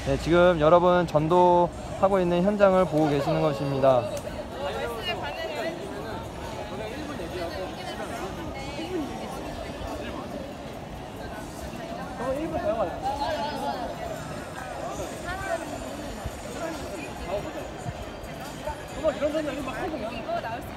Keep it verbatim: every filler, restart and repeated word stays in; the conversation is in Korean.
네, 지금 여러분 전도하고 있는 현장을 보고 계시는 것입니다. 이런 거는 막 하고 나올 수